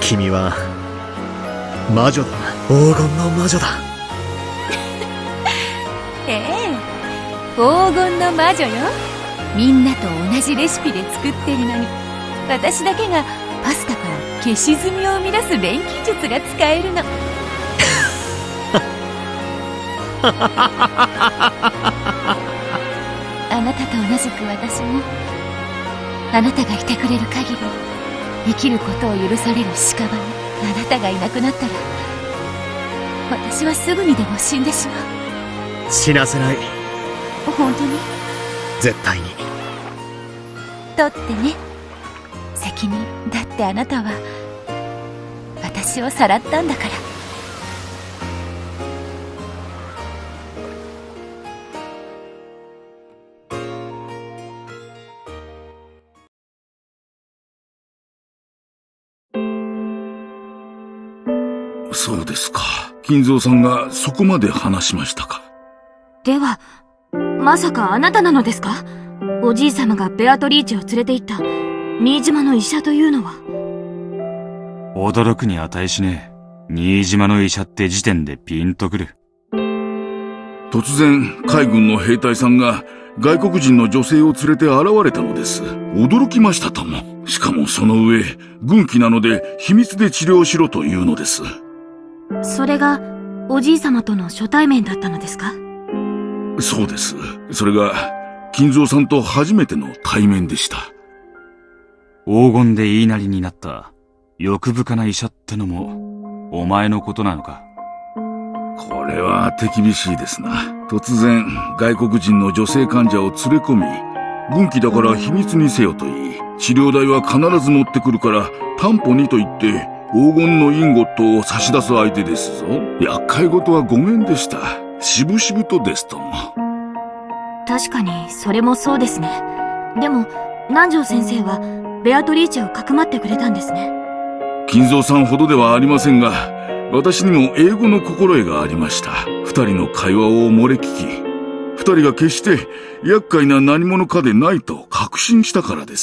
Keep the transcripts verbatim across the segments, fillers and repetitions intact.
君は魔女だ。黄金の魔女だ。 ええ、黄金の魔女よ。みんなと同じレシピで作ってるのに、私だけがパスタから消し炭を生み出す錬金術が使えるの。あなたと同じく私も、あなたがいてくれる限り生きることを許される屍。あなたがいなくなったら私はすぐにでも死んでしまう。 死なせない。 本当に？ 絶対に。 取ってね、責任。だってあなたは私をさらったんだから。 そうですか。金蔵さんがそこまで話しましたか。 では、まさかあなたなのですか？おじい様がベアトリーチェを連れて行った新島の医者というのは。 驚くに値しねえ。新島の医者って時点でピンとくる。 突然海軍の兵隊さんが外国人の女性を連れて現れたのです。驚きましたとも。しかもその上、軍機なので秘密で治療しろというのです。 それがおじい様との初対面だったのですか？ そうです。それが金蔵さんと初めての対面でした。 黄金で言いなりになった欲深な医者ってのもお前のことなのか？ これは手厳しいですな。突然外国人の女性患者を連れ込み、軍機だから秘密にせよと言い、治療代は必ず持ってくるから担保にと言って黄金のインゴットを差し出す相手ですぞ。厄介事はごめんでした。渋々とですとも。 確かにそれもそうですね。でも南條先生はベアトリーチェをかくまってくれたんですね。 金蔵さんほどではありませんが、私にも英語の心得がありました。二人の会話を漏れ聞き、二人が決して厄介な何者かでないと確信したからです。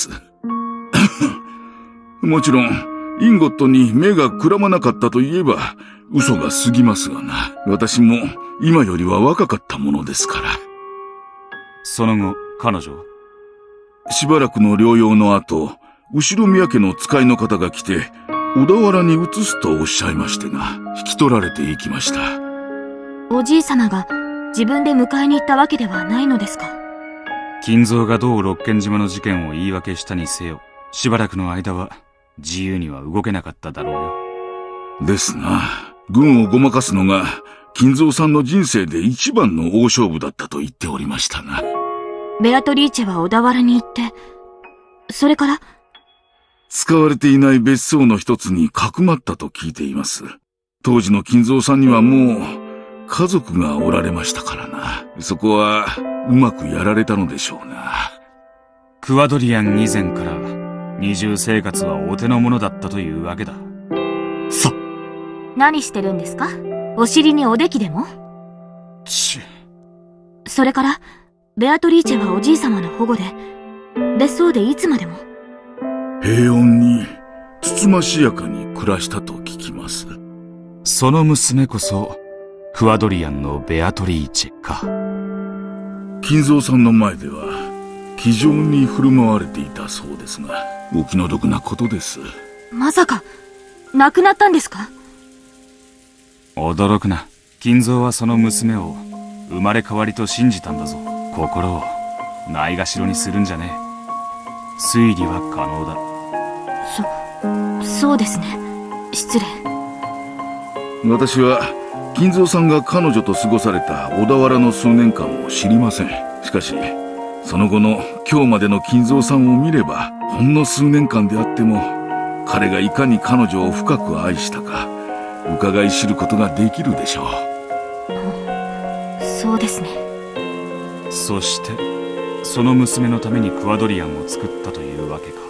もちろんインゴットに目がくらまなかったといえば嘘が過ぎますがな。私も今よりは若かったものですから。 その後彼女はしばらくの療養の後、後宮家の使いの方が来て小田原に移すとおっしゃいましてな。引き取られていきました。 おじい様が自分で迎えに行ったわけではないのですか？ 金蔵がどう六軒島の事件を言い訳したにせよ、しばらくの間は自由には動けなかっただろうよ。 ですな。軍をごまかすのが金蔵さんの人生で一番の大勝負だったと言っておりましたな。 ベアトリーチェは小田原に行って、それから使われていない別荘の一つにかくまったと聞いています。当時の金蔵さんにはもう家族がおられましたからな。そこはうまくやられたのでしょうな。 クワドリアン以前から二重生活はお手の物だったというわけだ。 そ何してるんですか？お尻におできでも？ ちそれからベアトリーチェはおじい様の保護で別荘でいつまでも平穏につつましやかに暮らしたと聞きます。 その娘こそクワドリアンのベアトリーチェか。 金蔵さんの前では気丈に振る舞われていたそうですが、お気の毒なことです。 まさか亡くなったんですか？ 驚くな。金蔵はその娘を生まれ変わりと信じたんだぞ。心をないがしろにするんじゃねえ。推理は可能だ。そ、そうですね。失礼。 私は金蔵さんが彼女と過ごされた小田原の数年間を知りません。しかしその後の今日までの金蔵さんを見れば、ほんの数年間であっても彼がいかに彼女を深く愛したか伺い知ることができるでしょう。 そうですね。 そしてその娘のためにクワドリアンを作ったというわけか。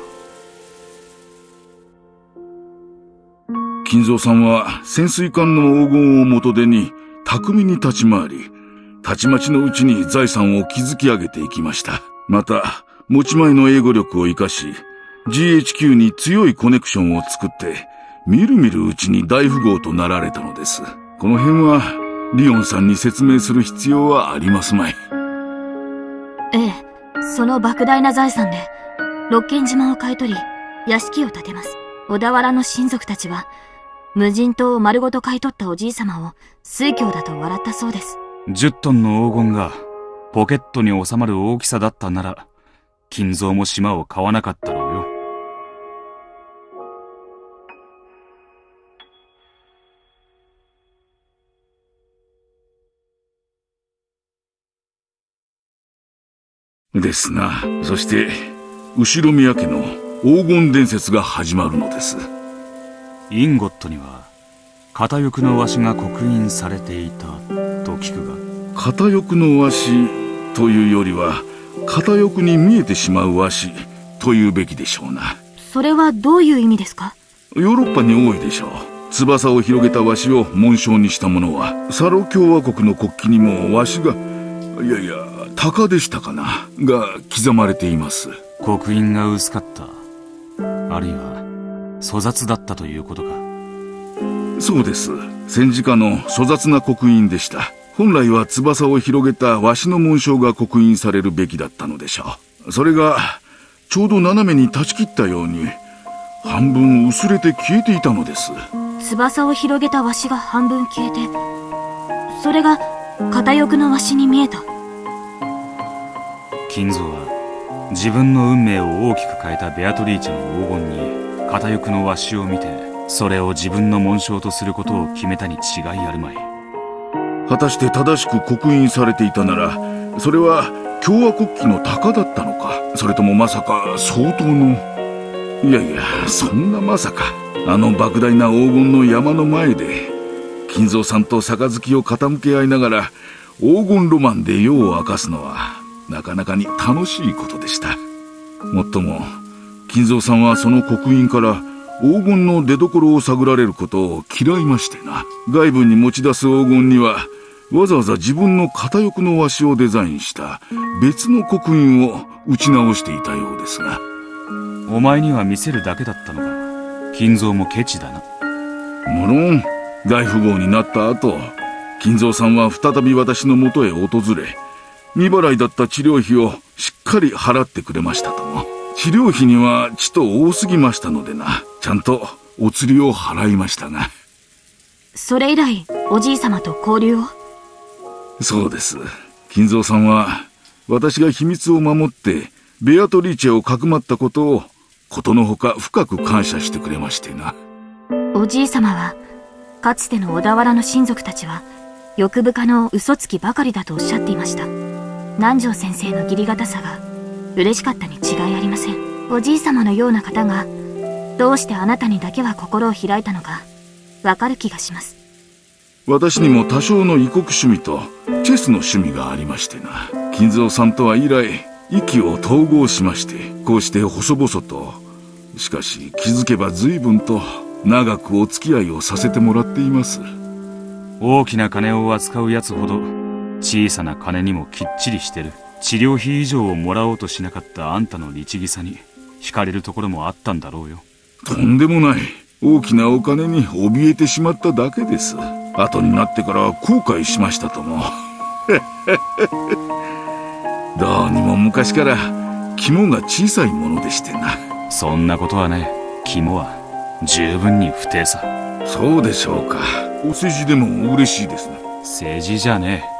金蔵さんは潜水艦の黄金を元手に巧みに立ち回り、たちまちのうちに財産を築き上げていきました。また持ち前の英語力を生かし ジーエイチキュー に強いコネクションを作ってみるみるうちに大富豪となられたのです。この辺はリオンさんに説明する必要はありますまい。 ええ、その莫大な財産で六軒島を買い取り屋敷を建てます。小田原の親族たちは無人島を丸ごと買い取ったおじいさまを酔狂だと笑ったそうです。 じゅっトンの黄金がポケットに収まる大きさだったなら、金蔵も島を買わなかったろうよ。 ですな。そして後宮家の黄金伝説が始まるのです。 インゴットには片翼の鷲が刻印されていたと聞くが。 片翼の鷲というよりは片翼に見えてしまう鷲というべきでしょうな。それはどういう意味ですか？ ヨーロッパに多いでしょう。翼を広げた鷲を紋章にしたものはサロ共和国の国旗にも鷲が、いやいや鷹でしたかなが刻まれています。 刻印が薄かった、あるいは粗雑だったということか。 そうです。戦時下の粗雑な刻印でした。本来は翼を広げた鷲の紋章が刻印されるべきだったのでしょう。それがちょうど斜めに断ち切ったように半分薄れて消えていたのです。 翼を広げた鷲が半分消えて、それが片翼の鷲に見えた。 金蔵は自分の運命を大きく変えたベアトリーチェの黄金に片翼の鷲を見て、それを自分の紋章とすることを決めたに違いあるまい。 果たして正しく刻印されていたなら、それは共和国旗の鷹だったのか、それともまさか相当の、いやいや、そんなまさかあの莫大な黄金の山の前で金蔵さんと杯を傾け合いながら黄金ロマンで夜を明かすのはなかなかに楽しいことでした。もっとも金蔵さんはその刻印から黄金の出所を探られることを嫌いましてな。外部に持ち出す黄金にはわざわざ自分の片翼の鷲をデザインした別の刻印を打ち直していたようですが。 お前には見せるだけだったのか。金蔵もケチだな。 無論大富豪になった後、金蔵さんは再び私のもとへ訪れ、未払いだった治療費をしっかり払ってくれましたとも。治療費にはちと多すぎましたのでな、ちゃんとお釣りを払いましたが。 それ以来おじい様と交流を？ そうです。金蔵さんは私が秘密を守ってベアトリーチェをかくまったことをことのほか深く感謝してくれましてな。 おじい様はかつての小田原の親族たちは欲深の嘘つきばかりだとおっしゃっていました。南條先生の義理堅さが嬉しかったに違いありません。おじい様のような方がどうしてあなたにだけは心を開いたのかわかる気がします。 私にも多少の異国趣味とチェスの趣味がありましてな。金蔵さんとは以来意気を統合しまして、こうして細々と、しかし気づけば随分と長くお付き合いをさせてもらっています。 大きな金を扱うやつほど小さな金にもきっちりしてる。治療費以上をもらおうとしなかったあんたの律儀さに惹かれるところもあったんだろうよ。 とんでもない。大きなお金に怯えてしまっただけです。後になってから後悔しましたとも。どうにも昔から肝が小さいものでしてな。 そんなことはね。肝は十分に不定さ。 そうでしょうか。お世辞でも嬉しいですね。 世辞じゃねえ。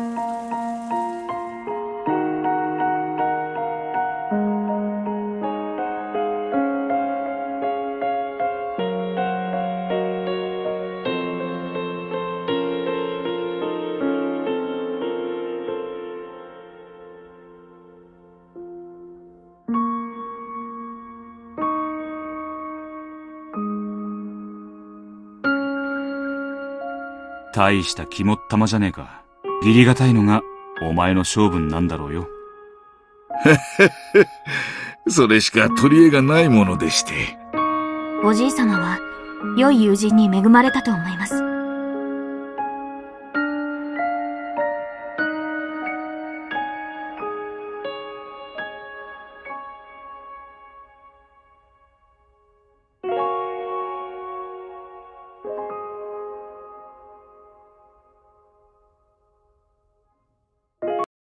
大した肝っ玉じゃねえか。義理がたいのがお前の性分なんだろうよ。 それしか取り柄がないものでして。 おじい様は良い友人に恵まれたと思います。